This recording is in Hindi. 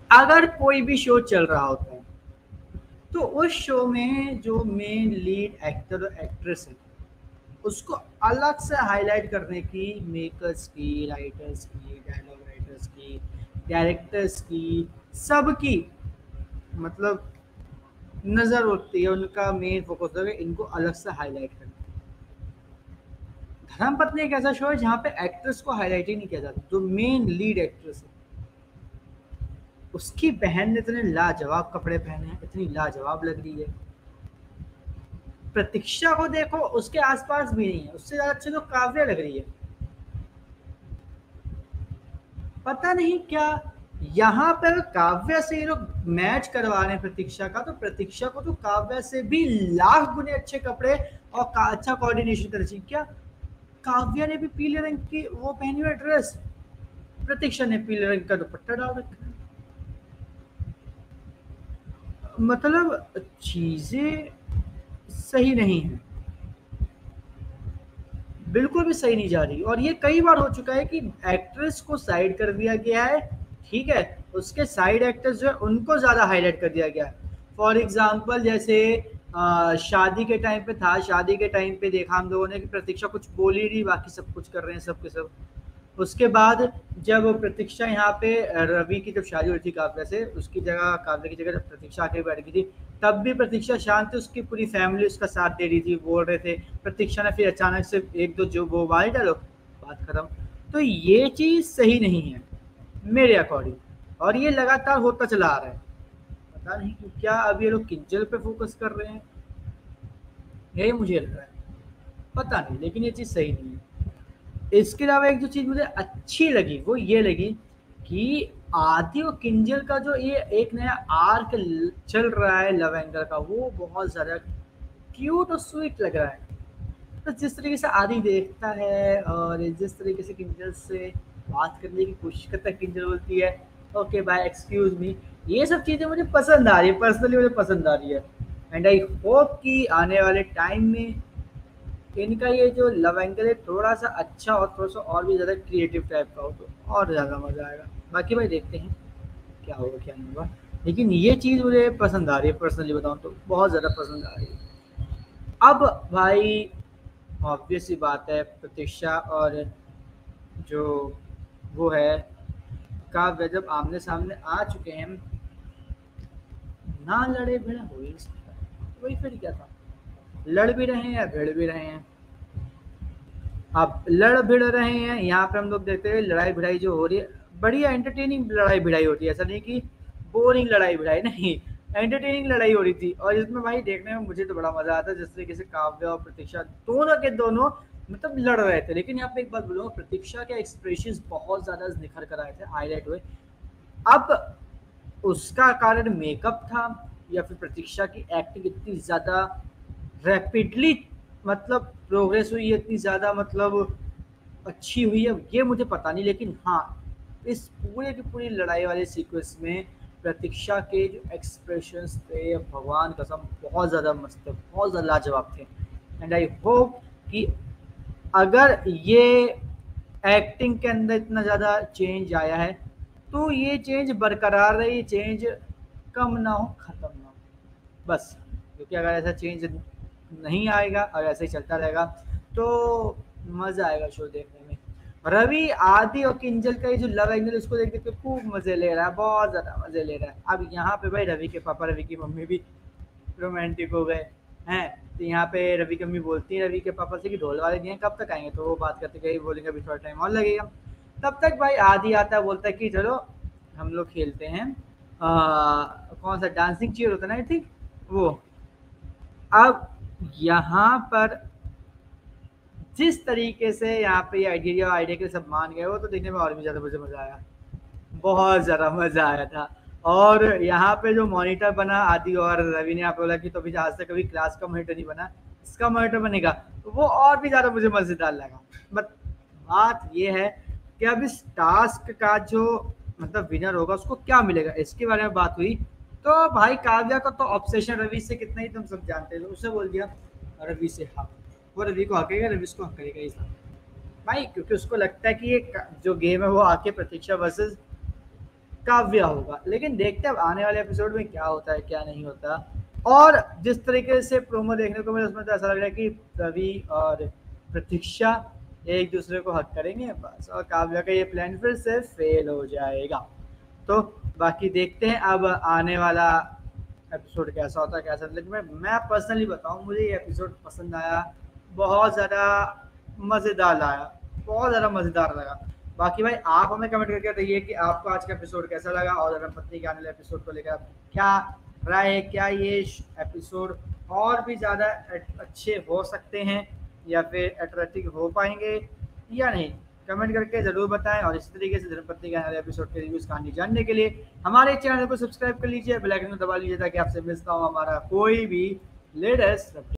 अगर कोई भी शो चल रहा होता है तो उस शो में जो मेन लीड एक्टर और एक्ट्रेस है उसको अलग से हाईलाइट करने की मेकर्स की, राइटर्स की, डायलॉग राइटर्स की, डायरेक्टर्स की, सबकी मतलब नज़र होती है, उनका मेन फोकस होता है कि इनको अलग से हाईलाइट करना। धर्मपत्नी एक ऐसा शो है जहाँ पे एक्ट्रेस को हाईलाइट ही नहीं किया जाता, जो मेन लीड एक्ट्रेस है उसकी बहन ने इतने लाजवाब कपड़े पहने हैं, इतनी लाजवाब लग रही है। प्रतीक्षा को देखो, उसके आसपास भी नहीं है, उससे ज्यादा अच्छी तो काव्या लग रही है। पता नहीं क्या यहाँ पर काव्या से ये लोग मैच करवा रहे हैं प्रतीक्षा का, तो प्रतीक्षा को तो काव्या से भी लाख गुने अच्छे कपड़े और अच्छा कोऑर्डिनेशन करना चाहिए। क्या काव्या ने भी पीले रंग की वो पहनी हुई ड्रेस, प्रतीक्षा ने पीले रंग का दुपट्टा डाल रखा है। मतलब चीजें सही नहीं है, बिल्कुल भी सही नहीं जा रही। और ये कई बार हो चुका है कि एक्ट्रेस को साइड कर दिया गया है, ठीक है, उसके साइड एक्टर्स जो है उनको ज्यादा हाईलाइट कर दिया गया है। फॉर एग्जाम्पल जैसे शादी के टाइम पे था, शादी के टाइम पे देखा हम लोगों ने कि प्रतीक्षा कुछ बोल ही नहीं, बाकी सब कुछ कर रहे हैं सब के सब। उसके बाद जब प्रतीक्षा यहाँ पे रवि की जब शादी हुई थी काव्या से, उसकी जगह काव्या की जगह जब प्रतीक्षा आके बैठ गई थी, तब भी प्रतीक्षा शांत थी, उसकी पूरी फैमिली उसका साथ दे रही थी, बोल रहे थे। प्रतीक्षा ने फिर अचानक से एक दो जो वो मारे डालो, बात खत्म। तो ये चीज सही नहीं है मेरे अकॉर्डिंग, और ये लगातार होता चला आ रहा है। पता नहीं कि क्या अब ये लोग किंजल पे फोकस कर रहे हैं, यही मुझे लग रहा है, पता नहीं, लेकिन ये चीज सही नहीं है। इसके अलावा एक जो चीज मुझे अच्छी लगी वो ये लगी कि आदि और किंजल का जो ये एक नया आर्क चल रहा है लव एंगल का, वो बहुत ज्यादा क्यूट और स्वीट लग रहा है। तो जिस तरीके से आदि देखता है और जिस तरीके से किंजल से बात करने की कोशिश करता है, किंजल बोलती है ओके बाय एक्सक्यूज मी, ये सब चीजें मुझे पसंद आ रही है, पर्सनली मुझे पसंद आ रही है। एंड आई होप कि आने वाले टाइम में इनका ये जो लव एंगल है थोड़ा सा अच्छा और थोड़ा सा और भी ज़्यादा क्रिएटिव टाइप का हो तो और ज़्यादा मज़ा आएगा। बाकी भाई देखते हैं क्या होगा क्या नहीं होगा, लेकिन ये चीज़ मुझे पसंद आ रही है, पर्सनली बताऊँ तो बहुत ज़्यादा पसंद आ रही है। अब भाई ऑब्वियस सी बात है, प्रतीक्षा और जो वो है काव्य जब आमने सामने आ चुके हैं, ना लड़े भिड़े हो ही नहीं सकता। वही फिर क्या था, लड़ भी रहे हैं या भिड़ भी रहे हैं। अब लड़ भिड़ रहे हैं, यहाँ पे हम लोग देखते हैं लड़ाई भिड़ाई जो हो रही है, बढ़िया एंटरटेनिंग लड़ाई भिड़ाई होती है, ऐसा नहीं कि बोरिंग लड़ाई भिड़ाई, नहीं, एंटरटेनिंग लड़ाई हो रही थी। और इसमें भाई देखने में मुझे तो बड़ा मजा आता है, जिस तरीके से काव्य और प्रतीक्षा दोनों के दोनों मतलब लड़ रहे थे। लेकिन यहाँ पे एक बात बोलूंगा, प्रतीक्षा के एक्सप्रेशन बहुत ज्यादा निखर कर आए थे, हाईलाइट हुए। अब उसका कारण मेकअप था या फिर प्रतीक्षा की एक्टिंग इतनी ज्यादा रैपिडली मतलब प्रोग्रेस हुई है, इतनी ज़्यादा मतलब अच्छी हुई है, ये मुझे पता नहीं। लेकिन हाँ, इस पूरे की पूरी लड़ाई वाले सीक्वेंस में प्रतीक्षा के जो एक्सप्रेशंस थे, भगवान कसम बहुत ज़्यादा मस्त थे, बहुत ज़्यादा लाजवाब थे। एंड आई होप कि अगर ये एक्टिंग के अंदर इतना ज़्यादा चेंज आया है तो ये चेंज बरकरार रहे, ये चेंज कम ना हो, ख़त्म ना हो, बस। क्योंकि अगर ऐसा चेंज नहीं आएगा और ऐसे ही चलता रहेगा तो मजा आएगा शो देखने में। रवि आदि और किंजल का ये जो लव एंगल उसको देख देख के खूब मजे ले रहा है, बहुत ज्यादा मजे ले रहा है। अब यहाँ पे भाई रवि के पापा रवि की मम्मी भी रोमांटिक हो गए हैं। तो यहाँ पे रवि की मम्मी बोलती है रवि के पापा से कि ढोल वाले नहीं है, कब तक आएंगे, तो वो बात करते गए बोलेंगे अभी थोड़ा टाइम और लगेगा। तब तक भाई आदि आता है, बोलता है कि चलो हम लोग खेलते हैं कौन सा डांसिंग चेयर होता है ना, आई थिंक वो। अब यहाँ पर जिस तरीके से यहाँ पे आइडिया के सब मान गए, वो तो देखने में और भी ज़्यादा मुझे मज़ा आया, बहुत ज़्यादा मज़ा आया था। और यहाँ पे जो मॉनिटर बना आदि और रवि ने यहाँ पे बोला कि तो अभी आज तक कभी क्लास का मॉनिटर नहीं बना, इसका मॉनिटर बनेगा, तो वो और भी ज़्यादा मुझे मज़ेदार लगा। बट बात ये है कि अब इस टास्क का जो मतलब विनर होगा उसको क्या मिलेगा, इसके बारे में बात हुई। तो भाई काव्या का तो ऑब्सेशन रवि से कितना ही तुम सब जानते हो, उसने बोल दिया रवि से हाँ, वो रवि को हकेगा, रवि उसको हकेगा ही भाई, क्योंकि उसको लगता है कि ये जो गेम है वो आके प्रतीक्षा वर्सेस काव्या होगा। लेकिन देखते हैं अब आने वाले एपिसोड में क्या होता है क्या नहीं होता। और जिस तरीके से प्रोमो देखने को मिला उसमें तो ऐसा लग रहा है कि रवि और प्रतीक्षा एक दूसरे को हक करेंगे बस, और काव्या का ये प्लान फिर से फेल हो जाएगा। तो बाकी देखते हैं अब आने वाला एपिसोड कैसा होता है कैसा। लेकिन मैं पर्सनली बताऊं, मुझे ये एपिसोड पसंद आया, बहुत ज़्यादा मज़ेदार लगा, बहुत ज़्यादा मज़ेदार लगा। बाकी भाई आप हमें कमेंट करके बताइए कि आपको आज का एपिसोड कैसा लगा, और धर्मपत्नी के आने वाले एपिसोड को लेकर क्या राय है, क्या ये एपिसोड और भी ज़्यादा अच्छे हो सकते हैं या फिर अट्रैक्टिव हो पाएंगे या नहीं, कमेंट करके ज़रूर बताएं। और इसी तरीके से धर्मपत्नी के आने वाले एपिसोड के रिव्यूज़ कहानी जानने के लिए हमारे चैनल को सब्सक्राइब कर लीजिए, बेल आइकन को दबा लीजिए ताकि आपसे मिलता हो हमारा कोई भी लेटेस्ट